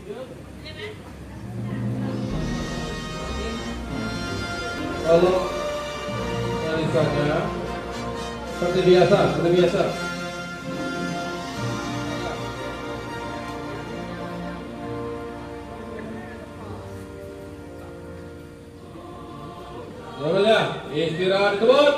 Kalau barisannya seperti biasa, seperti biasa. Ya, istirahat kebut.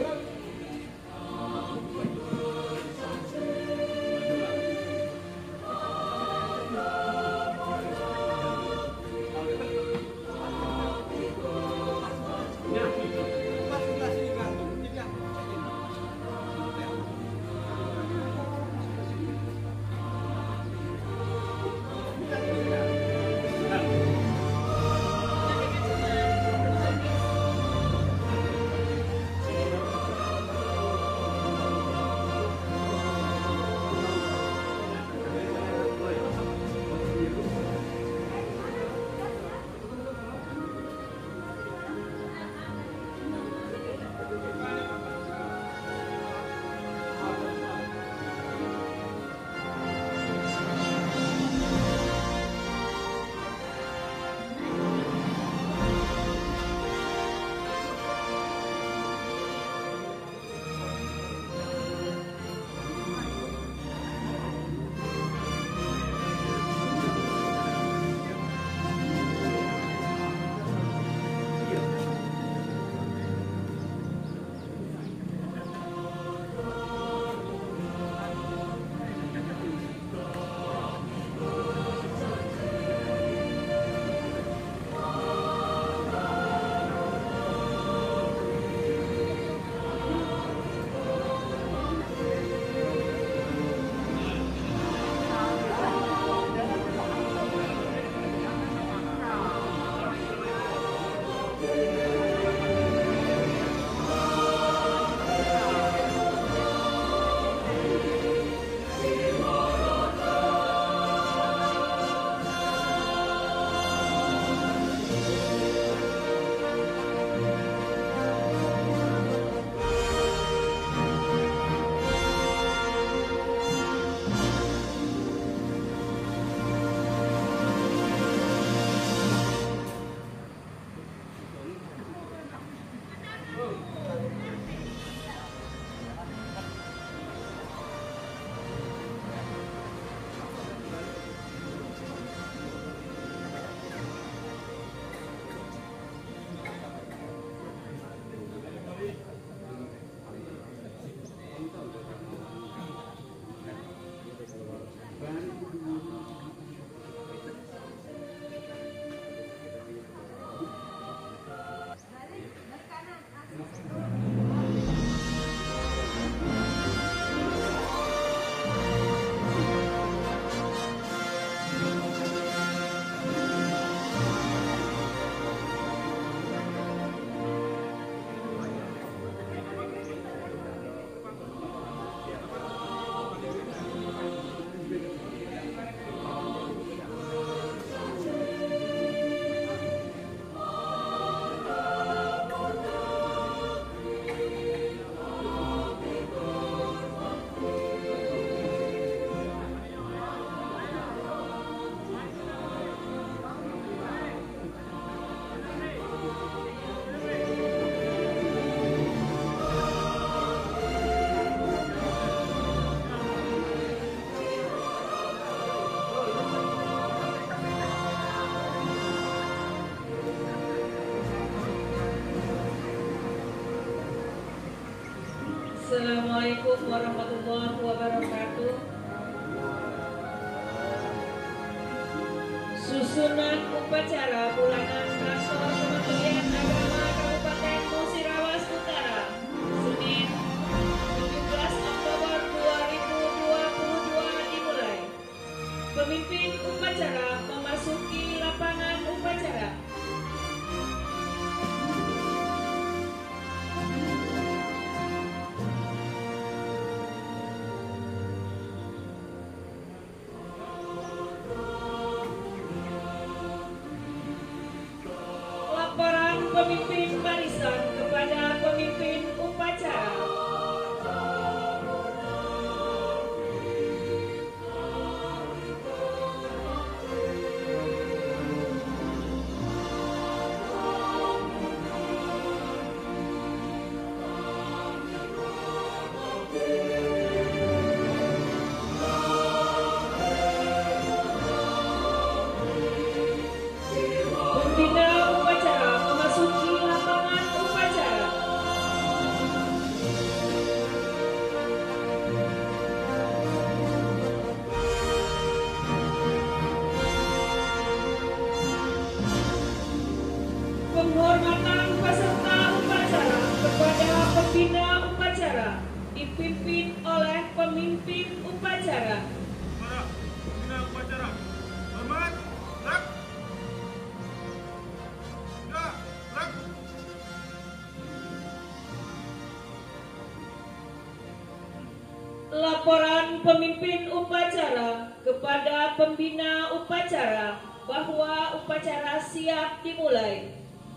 Assalamualaikum warahmatullahi wabarakatuh. Susunan upacara bulanan Kantor Kementerian Agama Kabupaten Musirawas Utara, Senin 17 Oktober 2022 dimulai. Pemimpin upacara memasuki lapangan upacara. Pemimpin barisan kepada pemimpin upacara. laporan pemimpin upacara kepada pembina upacara bahwa upacara siap dimulai.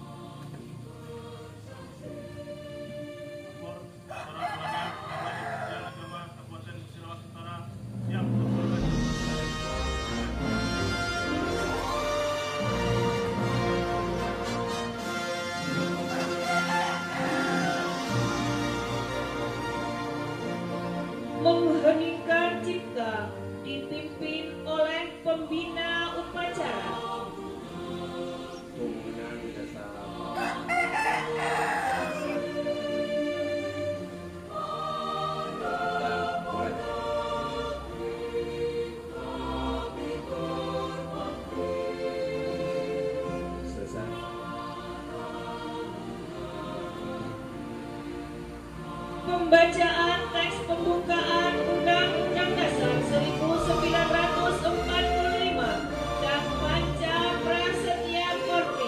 Mengheningkan cipta dipimpin oleh pembina upacara. Pembacaan teks pembukaan Undang-Undang Dasar 1945 dan Panca Prasetya Korti.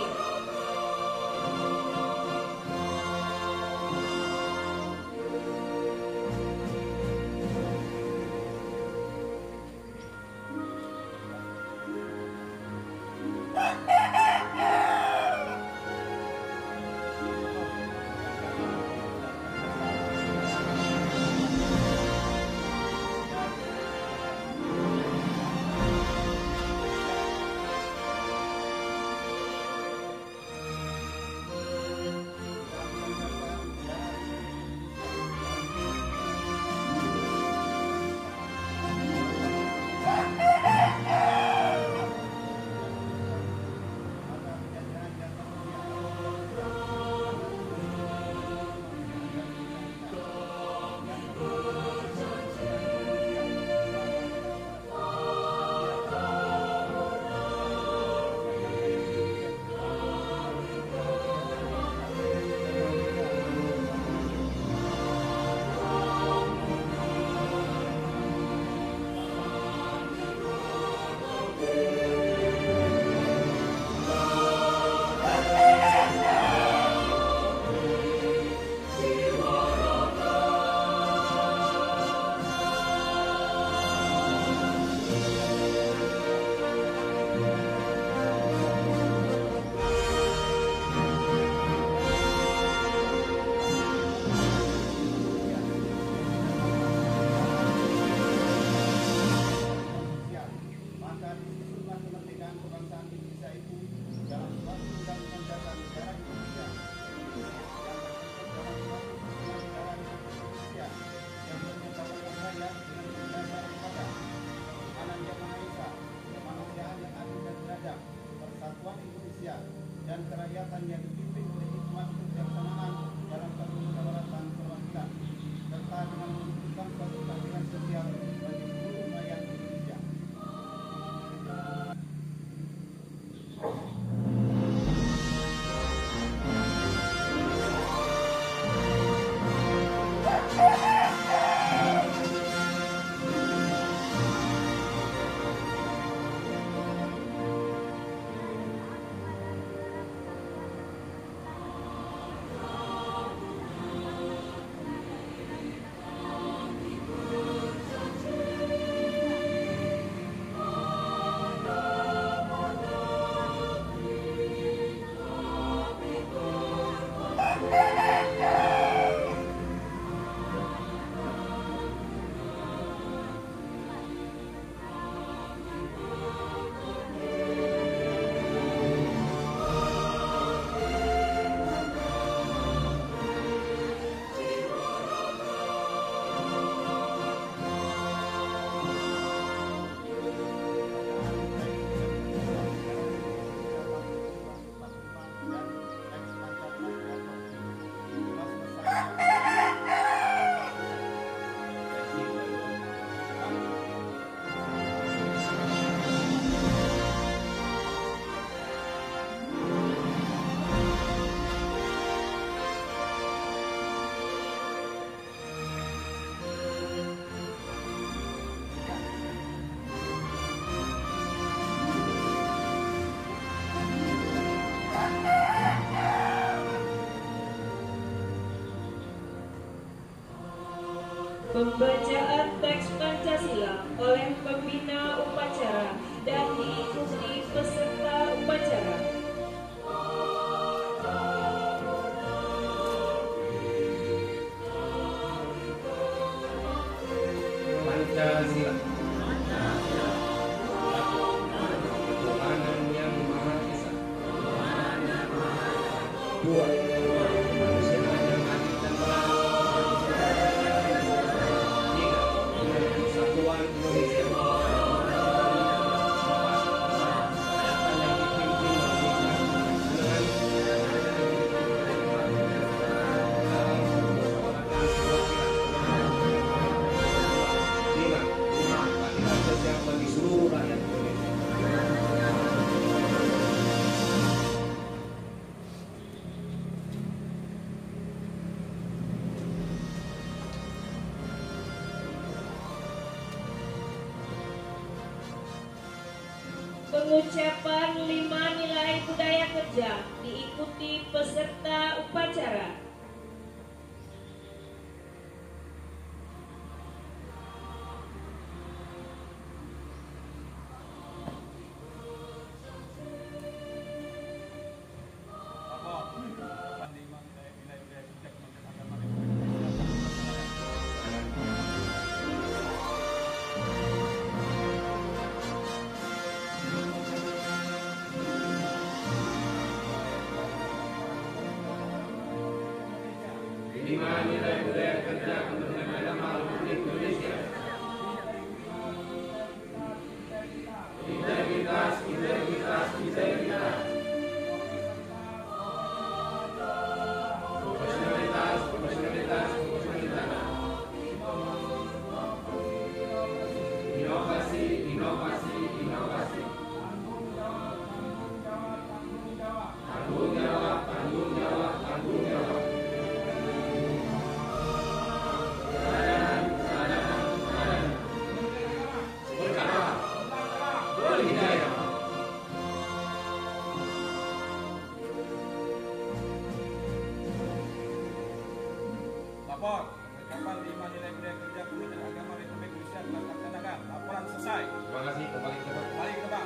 Dan kerakyatan yang dipimpin oleh hikmat kebijaksanaan dalam permusyawaratan perwakilan serta dengan mewujudkan suatu keadilan sosial bagi seluruh rakyat Indonesia. Pembacaan teks Pancasila oleh pembina upacara dan diikuti peserta upacara. Pancasila. Ketuhanan yang Maha Esa. Dua. Manusia yang adil dan beradil. Tiga. Persatuan Indonesia. Bagi seluruh rakyat Indonesia. Pengucapan 5 nilai budaya kerja diikuti peserta upacara. Lima nilai budaya kerja Kementerian Agama Republik Indonesia. Integritas, integritas, integritas. Profesionalitas, profesionalitas, profesionalitas. Inovasi, inovasi, inovasi. Tanggung jawab, tanggung jawab, tanggung jawab. Lapor, pengucapan 5 nilai budaya kerja Kementerian Agama Republik Indonesia telah terlaksanakan. Laporan selesai. Terima kasih, kembali ke tempat. Kembali ke tempat.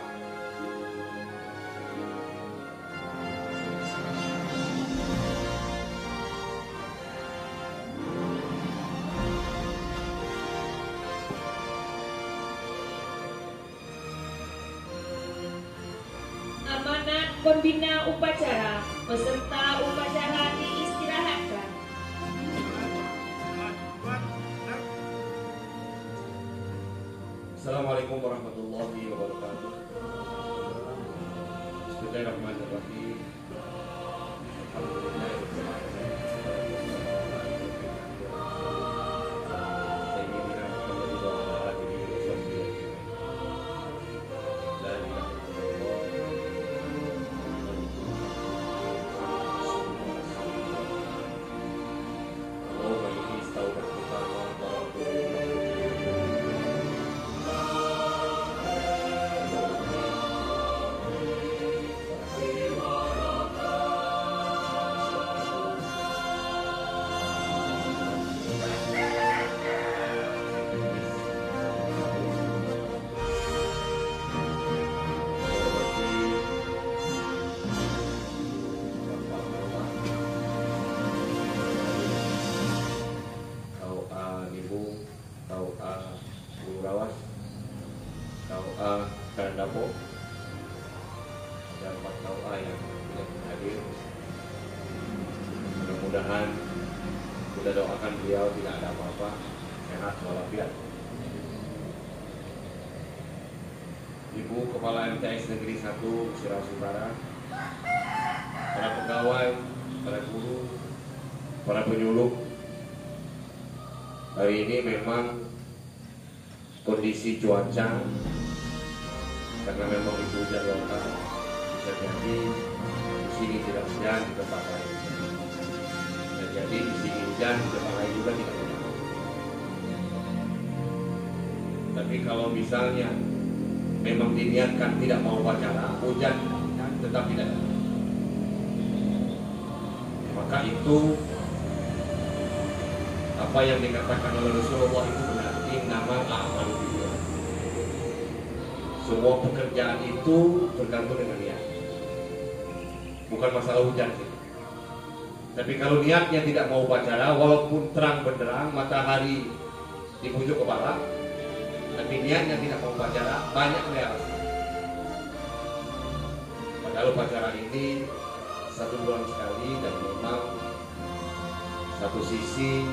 Amanat pembina upacara, peserta upacara diistirahatkan. Assalamualaikum warahmatullahi wabarakatuh. Bismillahirrahmanirrahim. Sayyidina Muhammad wa ala alihi wa sahbihi ajma'in. La ilaha illallah. Allahumma inni astaudi'uka ma barakatuh. Dapo dan 4 KUA yang tidak hadir. Mudah-mudahan kita doakan beliau tidak ada apa-apa, sehat walafiat. Ibu Kepala MTS Negeri 1 Sulawesi Utara, para pegawai, para guru, para penyuluh. Hari ini memang kondisi cuaca karena memang itu hujan lokal, bisa jadi di sini tidak hujan, di tempat lain. Bisa jadi di sini hujan, di tempat lain juga tidak hujan. Tapi kalau misalnya memang diniatkan tidak mau upacara, hujan tetap tidak ada. Maka itu apa yang dikatakan oleh Rasulullah itu benar. in nama amal juga. Semua pekerjaan itu tergantung dengan niat. Bukan masalah hujan sih. Tapi kalau niatnya tidak mau upacara, walaupun terang benderang matahari di pojok kepala, tapi niatnya tidak mau upacara, banyak reaksi. Padahal upacara ini 1 bulan sekali dan memang satu sisi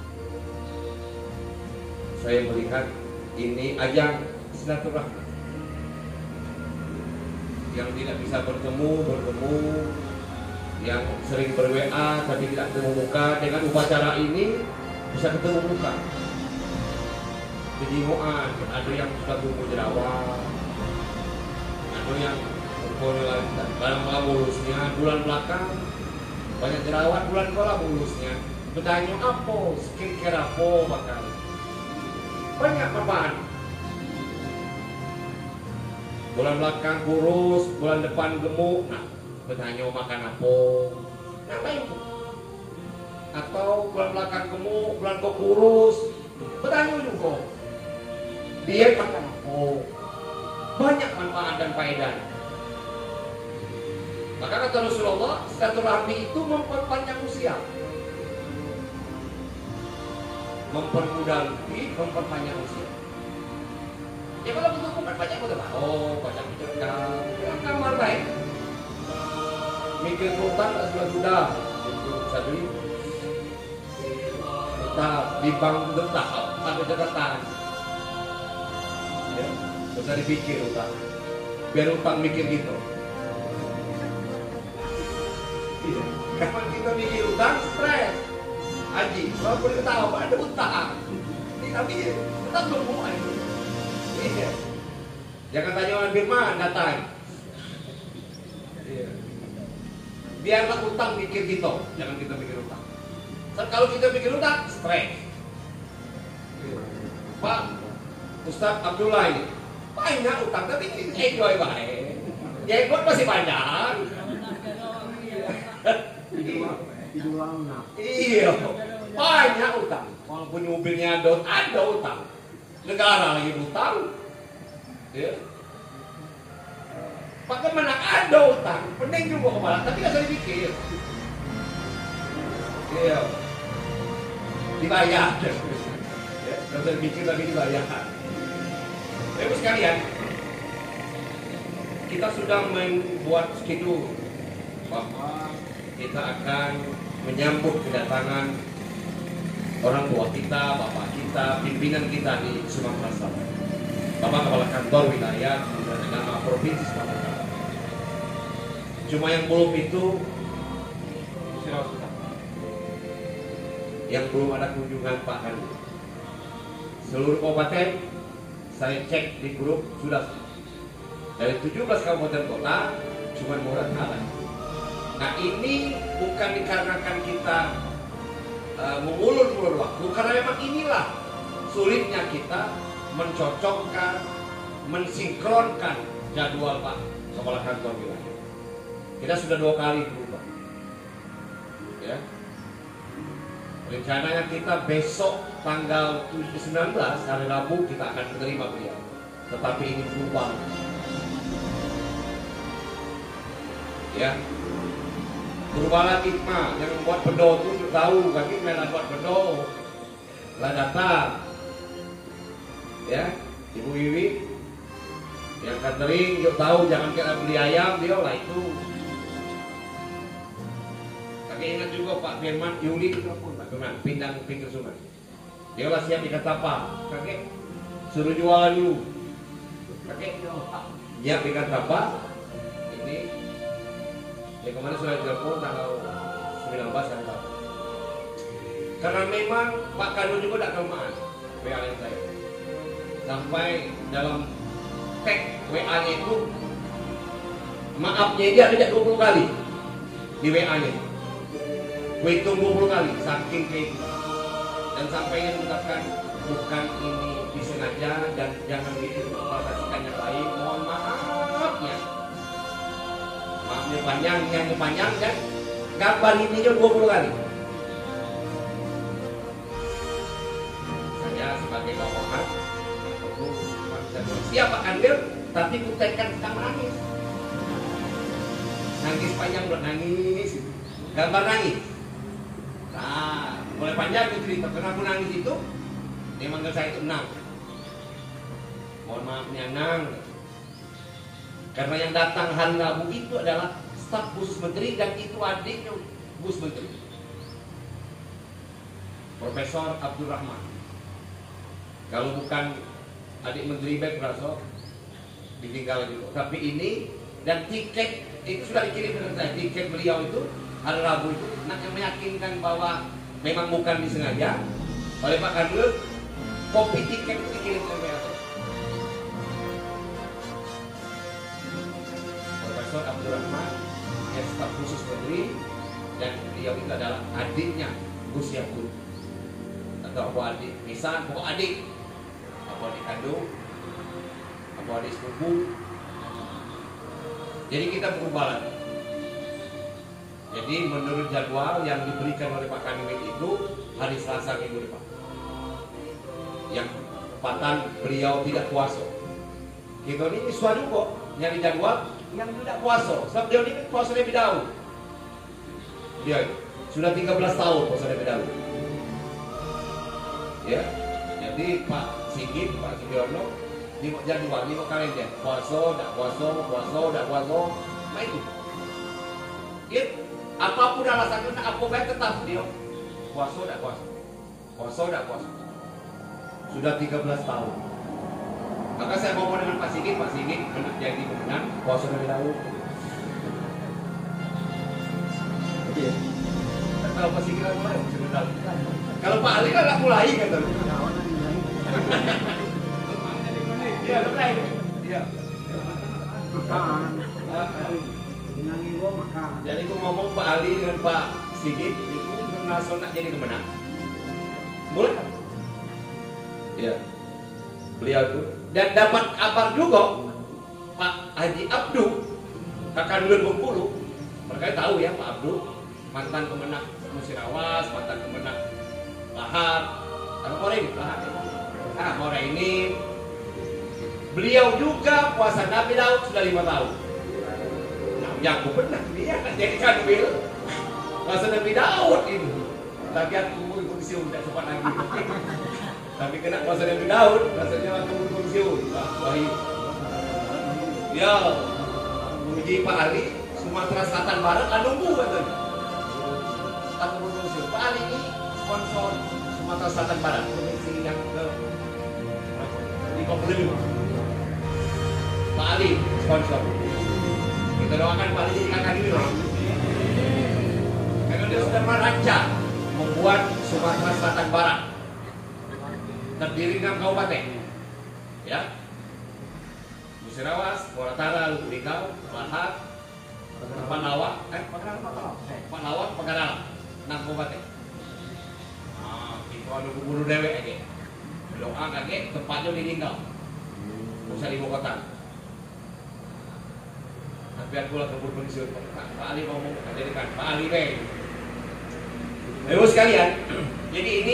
saya melihat ini ajang silaturahmi. Yang tidak bisa bertemu, yang sering ber-WA tapi tidak ketemu muka, dengan upacara ini bisa ketemu muka. Kejimuan, ada yang sudah tumbuh jerawat, ada yang barang mulusnya, bulan belakang banyak jerawat, bulan kola mulusnya. Bertanya apa, skincare apa bakal banyak apaan. Bulan belakang kurus, bulan depan gemuk. Nah, bertanya makan apa? Ngapain tuh? Atau bulan belakang gemuk, bulan kok kurus. Bertanya juga. Dia makan apa? Banyak manfaat dan faedah. Maka kata Rasulullah, silaturahmi itu memperpanjang usia, mempermudah lebih, memperpanjang usia. Ya kalau betul memperpanjang udah baca cerita, kamar baik. Mikir sultan tak sudah bisa beli. Tetap di bank tetap ada catatan. Ya, bisa dipikir utang. Biar utang mikir gitu. Iya. Kapan kita mikir utang, stres. Haji, kalau boleh ketawa ada utang. Tapi tetap belum mulai. Iya. Jangan tanya orang firman datang. Iya. Biarlah utang mikir gitu, jangan kita mikir utang. Kalau kita mikir utang, stres. Pak Ustaz Abdullah ini banyak utang, tapi enjoy baik. Jenggot masih panjang. Iya, banyak utang. Walaupun mobilnya ada utang. Negara lagi utang. Ya. Pakai mana ada utang, pening juga kepala, tapi nggak usah dipikir. Iya, dibayar. Ya, nggak usah dipikir tapi dibayar. Ibu sekalian, kita sudah membuat schedule bahwa kita akan menyambut kedatangan orang tua kita, bapak kita, pimpinan kita di Sumatera Selatan. Bapak Kepala Kantor Wilayah dan nama Provinsi Sumatera Selatan. Cuma yang belum itu yang belum ada kunjungan Pak Kanu. Seluruh kabupaten saya cek di grup sudah dari 17 kabupaten kota cuma Murad Alan. Nah ini bukan dikarenakan kita mengulur-ulur waktu, karena memang inilah sulitnya kita mencocokkan, mensinkronkan jadwal Pak Kepala Kantor Wilayah. Kita sudah 2 kali berubah. Ya. Rencananya kita besok tanggal 19 hari Rabu kita akan menerima beliau. Tetapi ini berubah. Ya. Berubah lagi yang buat bedo itu tahu kaki main buat bedo. Lah datang. Ya, Ibu Wiwi yang catering yuk tahu jangan kita beli ayam dia lah itu. Kakek ingat juga Pak Firman Yuli itu pun Pak Firman pindah pinggir sungai. Dia lah siap ikat tapa. Kakek suruh jualan dulu. Kakek siap ikat tapa. Ini ya kemarin sudah telepon tanggal 19 hari Rabu. Karena memang Pak Kanu juga tidak kelemahan WA saya. Sampai dalam tag WA-nya itu maafnya dia ada 20 kali di WA-nya. Gue hitung 20 kali saking kayak gitu. Dan sampainya mengatakan bukan ini disengaja dan jangan diinterpretasikan yang lain. Mohon maafnya. Maafnya panjang dan gambar ininya 20 kali. Saya sebagai bawahan siap Pak Kanwil, tapi kutekan sedang nangis. Nangis panjang buat nangis, gambar nangis. Nah, mulai panjang itu cerita. Karena aku nangis itu, dia manggil saya itu Nang. Mohon maafnya Nang. Karena yang datang hari Rabu itu adalah staf khusus menteri dan itu adiknya Gus Menteri, Profesor Abdul Rahman. Kalau bukan adik menteri baik berasa ditinggal gitu. Tapi ini dan tiket itu sudah dikirim dengan saya. Tiket beliau itu hari Rabu itu yang meyakinkan bahwa memang bukan disengaja oleh Pak Kanwil. Kopi tiket itu dikirim ke saya. Profesor Abdul Rahman, staf khusus menteri, dan beliau itu adalah adiknya Gus Yakut atau apa adik, misal pokok adik, apa adik kandung, apa adik sepupu. Jadi kita berubah lagi. Jadi menurut jadwal yang diberikan oleh Pak Kanwil itu hari Selasa minggu depan. Yang tepatan beliau tidak puasa. Kita ini suatu kok nyari jadwal yang tidak puasa. Sebab dia ini puasa lebih dahulu. Dia sudah 13 tahun puasa lebih dahulu. Ya, jadi Pak Sigit, Pak Sugiono, ini jadwal, ini kalender. Puasa, tidak puasa, puasa, tidak puasa. Nah itu. Dia apapun alasannya, apa baik tetap dia puasa, tidak puasa. Puasa, tidak puasa. Sudah 13 tahun. Maka saya ngomong dengan Pak Sigit jadi benar puasa lebih dahulu. Iya. Kalau Pak Sigit mulai, kalau Pak Ali kan nggak mulai kan? Iya, mulai. Iya. Jadi aku ngomong Pak Ali dengan Pak Sigit itu nasional jadi kemenang. Mulai. Iya. Beliau itu dan dapat kabar juga Pak Haji Abdu kakak dulu Bengkulu. Mereka tahu ya Pak Abdu mantan kemenang Musirawas, mantan kemenang Lahar, apa Korea ini? Lahar. Nah, Korea ini beliau juga puasa Nabi Daud sudah 5 tahun. Nah, yang aku pernah dia kan jadi Kanwil puasa Nabi Daud ini. Tapi aku ikut siung tidak sempat lagi. Tapi kena puasa Nabi Daud, rasanya aku ikut siung. Wahyu. Ya, memuji Pak Ali, Sumatera Selatan Barat, nunggu katanya. Aku berfungsi. Pak Ali ini sponsor Sumatera Selatan Barat, provinsi yang ke 55. Pak Ali sponsor. Kita doakan Pak Ali jadi kakak dulu. Karena dia sudah merancang membuat Sumatera Selatan Barat terdiri 6 kabupaten. Ya. Musirawas, Moratara, Lubukau, Lahar, Panawak, Panawak, Pagaralam, 6 kabupaten. Nah, itu ada gubernur dewek aja. Doa kaget, tempatnya ditinggal. Usah ibu kota. Tapi aku lah keburu pensiun. Pak Ali ngomong, jadikan Pak Ali deh. Ibu sekalian, jadi ini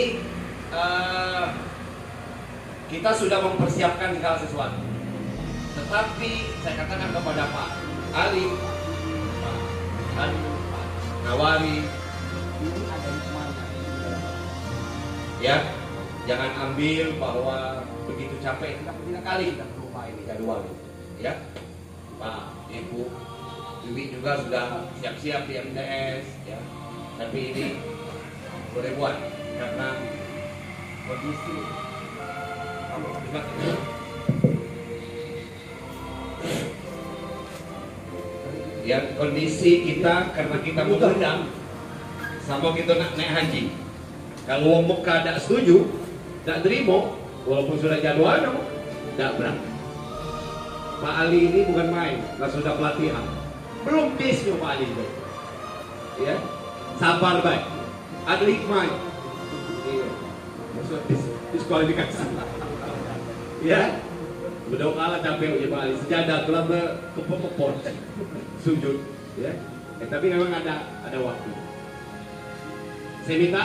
kita sudah mempersiapkan segala sesuatu. Tetapi saya katakan kepada Pak Ali, Pak Nawari, ini ada hikmahnya. Ya, jangan ambil bahwa begitu capek tidak kali kita lupa ini jadwal ini. Ya, Pak Ibu Dewi juga sudah siap-siap di MTS. Ya, tapi ini boleh buat karena kondisi. Ya kondisi kita karena kita mengundang sama kita nak naik haji. Kalau orang Mekah tak setuju, tak terima, walaupun sudah jadwal, tak berangkat. Pak Ali ini bukan main, kalau sudah pelatihan, belum bisnya Pak Ali itu. Ya, sabar baik, ada hikmah. Iya, maksud diskualifikasi. Ya, berdoa kalah capek ya Pak Ali. Sejadah telah kepopon sujud. Ya, tapi memang ada waktu. Saya minta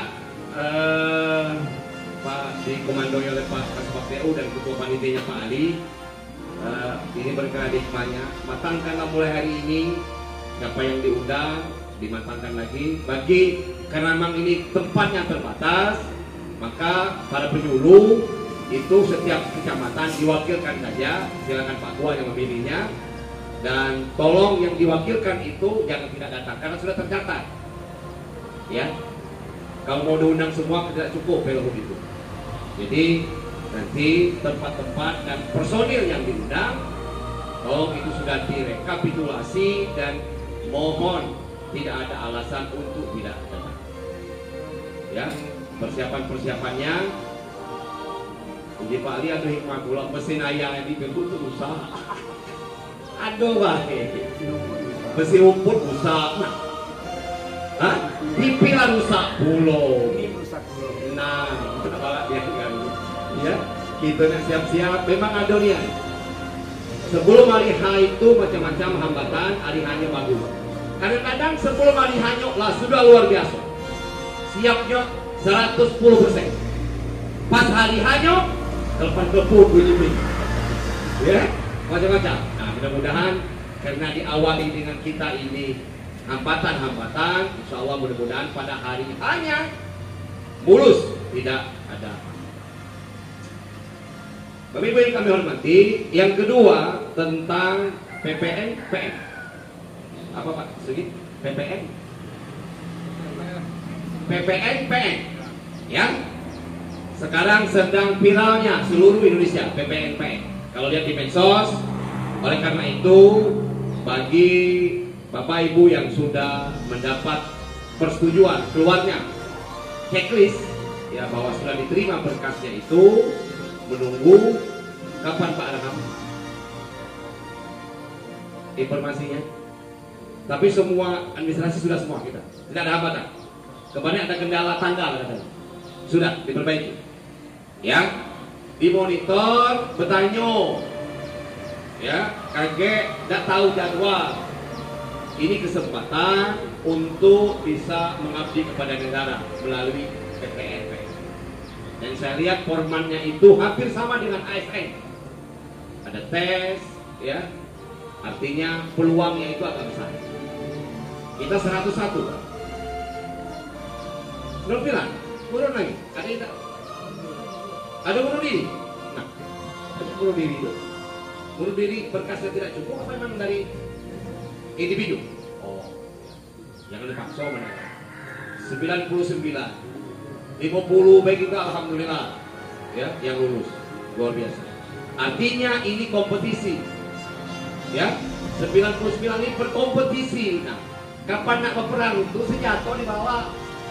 Pak dikomandoi oleh Pak Kasubag PU dan Ketua Panitianya Pak Ali Ini berkah hikmahnya. Matangkanlah mulai hari ini. Siapa yang diundang dimatangkan lagi. Karena memang ini tempatnya terbatas, maka para penyuluh itu setiap kecamatan diwakilkan saja. Silakan Pak Gua yang memilihnya. Dan tolong yang diwakilkan itu jangan tidak datang karena sudah tercatat. Ya, kalau mau diundang semua tidak cukup kalau begitu. Jadi nanti tempat-tempat dan personil yang diundang, tolong itu sudah direkapitulasi dan mohon tidak ada alasan untuk tidak datang. Ya, persiapannya. Jadi Pak Ali ada hikmah pula mesin ayam yang dibentuk itu rusak. Aduh baik, mesin rumput rusak. Hah? Pipilah rusak pulau. Nah, apa dia kan? Ya, kita nak siap-siap. Memang ada nih. Sebelum hari H itu macam-macam hambatan, hari H-nya bagus. Kadang-kadang sebelum hari H-nya lah sudah luar biasa. Siapnya 110%. Pas hari H-nya telepon keput bunyi. Ya, macam-macam. Nah, mudah-mudahan karena diawali dengan kita ini hambatan-hambatan, insya Allah mudah-mudahan pada hari hanya mulus, tidak ada. Bapak Ibu yang kami hormati, yang kedua tentang PPN-PN. Apa Pak? Sedikit PPN? PPN-PN. Ya. Sekarang sedang viralnya seluruh Indonesia PPN-PN. Kalau lihat di medsos, oleh karena itu bagi Bapak Ibu yang sudah mendapat persetujuan keluarnya checklist ya bahwa sudah diterima berkasnya itu, menunggu kapan Pak Raham informasinya. Tapi semua administrasi sudah semua kita, tidak ada hambatan. Kemarin ada kendala tanggal katanya, sudah diperbaiki. Ya, dimonitor, bertanya, ya, kaget, tidak tahu jadwal. Ini kesempatan untuk bisa mengabdi kepada negara melalui PPN. Dan saya lihat formatnya itu hampir sama dengan ASN. Ada tes, ya, artinya peluangnya itu agak besar. Kita 101, Pak. Belum bilang, turun lagi. Ada yang tak? Ada bunuh diri. Nah, ada bunuh diri itu. Bunuh diri berkasnya tidak cukup apa memang dari individu? Oh, jangan dipaksa mana? 99, 50 baik kita alhamdulillah, ya, yang lulus luar biasa. Artinya ini kompetisi, ya. 99 ini berkompetisi. Nah, kapan nak berperang itu senjata dibawa.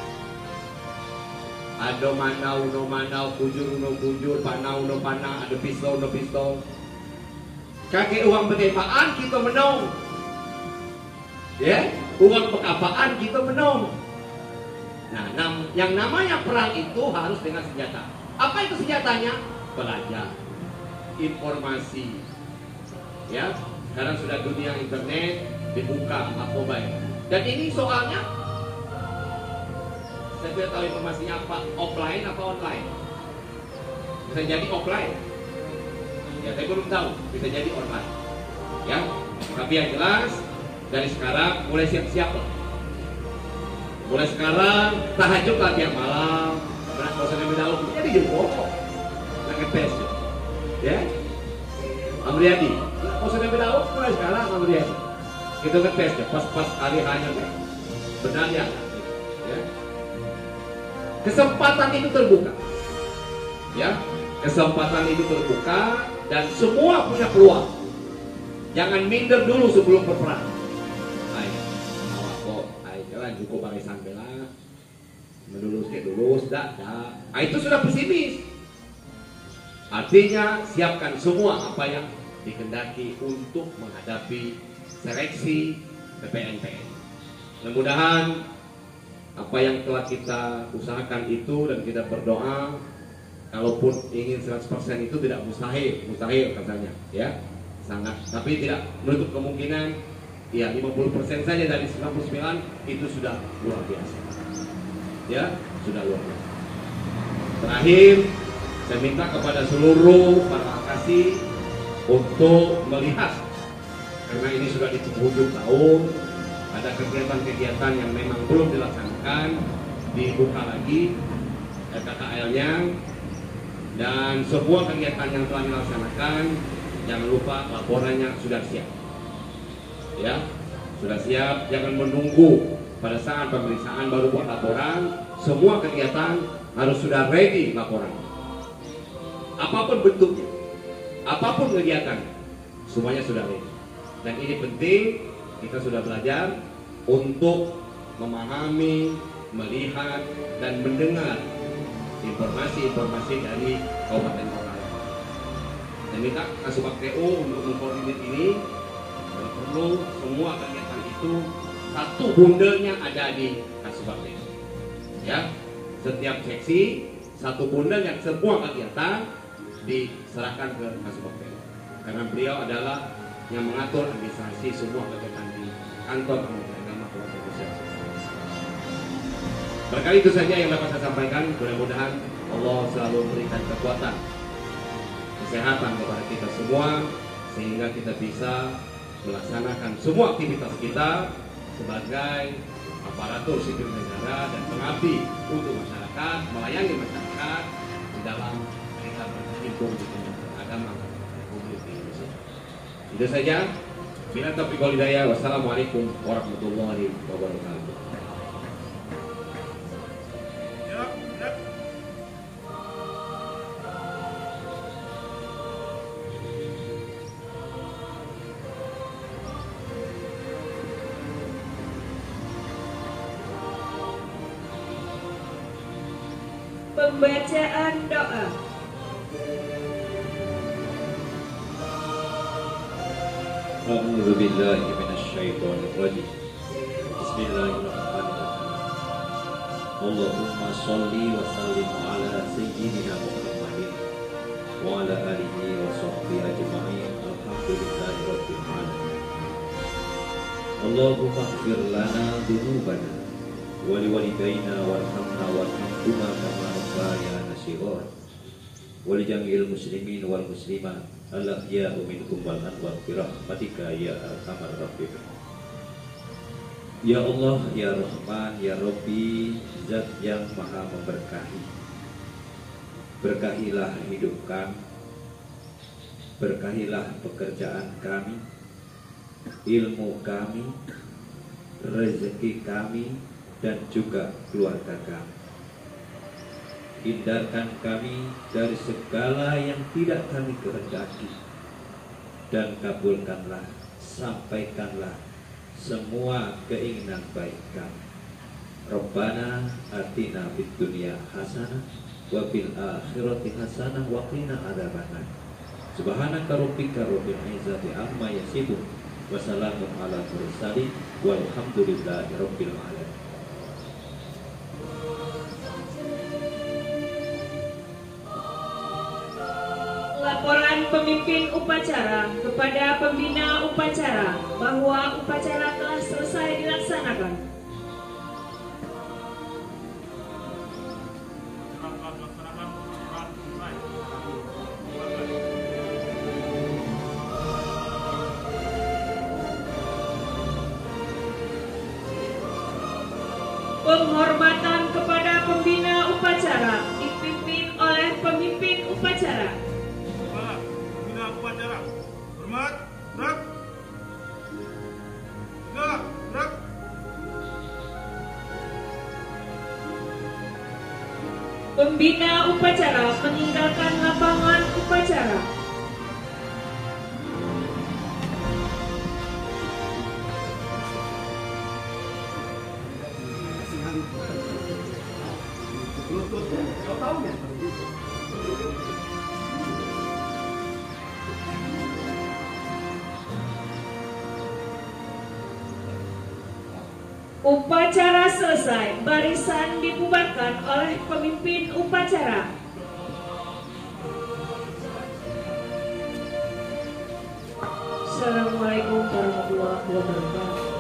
Ada manau no manau, kujur no kujur, panau no panah, ada pistol no pistol. Kakek uang bertempaan kita menang. Ya, uang pekapaan kita menang. Nah, yang namanya perang itu harus dengan senjata. Apa itu senjatanya? Belajar, informasi. Ya, sekarang sudah dunia internet dibuka apa baik. Dan ini soalnya saya tidak tahu informasinya apa, offline apa online. Bisa jadi offline. Ya, saya belum tahu. Bisa jadi online. Ya, tapi yang jelas dari sekarang mulai siap-siap lah. Mulai sekarang tahajud latihan malam. Karena kalau saya lebih dahulu jadi jempol. Lagi tes. Ya. Amriyadi. Kalau saya lebih dahulu mulai sekarang Amriyadi. Kita ngetes ya. Pas hari hanya kan. Benar ya. Ya. Kesempatan itu terbuka. Ya. Kesempatan itu terbuka dan semua punya peluang. Jangan minder dulu sebelum berperang. Cukup barisan bela menulus ke lulus dah. Itu sudah pesimis. Artinya siapkan semua apa yang dikehendaki untuk menghadapi seleksi PPN-PN. Mudah-mudahan apa yang telah kita usahakan itu dan kita berdoa, kalaupun ingin 100% itu tidak mustahil katanya, ya sangat. Tapi tidak menutup kemungkinan. Ya, 50% saja dari 99 itu sudah luar biasa. Ya, sudah luar biasa. Terakhir, saya minta kepada seluruh para kasih untuk melihat, karena ini sudah di penghujung tahun, ada kegiatan-kegiatan yang memang belum dilaksanakan, dibuka lagi KKL-nya, dan semua kegiatan yang telah dilaksanakan, jangan lupa laporannya sudah siap. Ya, sudah siap, jangan menunggu pada saat pemeriksaan baru buat laporan. Semua kegiatan harus sudah ready laporan. Apapun bentuknya, apapun kegiatan, semuanya sudah ready. Dan ini penting, kita sudah belajar untuk memahami, melihat, dan mendengar informasi-informasi dari Kabupaten Roraima. Dan minta Kasubag TU untuk mengkoordinir ini. Dan perlu semua kegiatan itu satu bundelnya ada di Kasubag TU. Ya, setiap seksi satu bundel yang semua kegiatan diserahkan ke Kasubag TU. Karena beliau adalah yang mengatur administrasi semua kegiatan di kantor Kementerian Agama Kabupaten Gresik. Barangkali itu saja yang dapat saya sampaikan. Mudah-mudahan Allah selalu memberikan kekuatan, kesehatan kepada kita semua, sehingga kita bisa melaksanakan semua aktivitas kita sebagai aparatur sipil negara dan pengabdi untuk masyarakat, melayani masyarakat di dalam kita berhimpun di Kementerian Agama Republik Indonesia. Itu saja. Bila taufiq wal hidayah. Wassalamualaikum warahmatullahi wabarakatuh. Pembacaan doa. A'udzu billahi minasyaitonir rajim. Bismillahirrahmanirrahim. Allahumma shalli wa sallim ala sayyidina Muhammadin wa ala alihi wa sahbihi ajma'in. Alhamdulillahi rabbil alamin. Allahumma ighfir lana dzunubana wa liwalidayna warhamna warhamhuma kama rabbayana shighara wa li jami'il muslimin wal muslimat al-ahya'u minhum wal amwat bi rahmatika ya arhamar rahimin. Ya Allah, ya Rahman, ya Rabbi, Zat yang maha memberkahi, berkahilah hidup kami, berkahilah pekerjaan kami, ilmu kami, rezeki kami, dan juga keluarga kami. Hindarkan kami dari segala yang tidak kami kehendaki, dan kabulkanlah, sampaikanlah semua keinginan baik kami. Rabbana atina fid dunya hasanah wa fil akhirati hasanah wa qina adzabannar. Subhanaka rabbika rabbil izzati amma yasifun wa salamun ala mursalin walhamdulillahi rabbil alamin. Laporan pemimpin upacara kepada pembina upacara bahwa upacara telah selesai dilaksanakan. Penghormatan kepada pembina upacara dipimpin oleh pemimpin upacara. Pembina upacara, hormat, gerak, gerak. Pembina upacara meninggalkan lapangan upacara. Upacara selesai, barisan dibubarkan oleh pemimpin upacara. Assalamualaikum warahmatullahi wabarakatuh.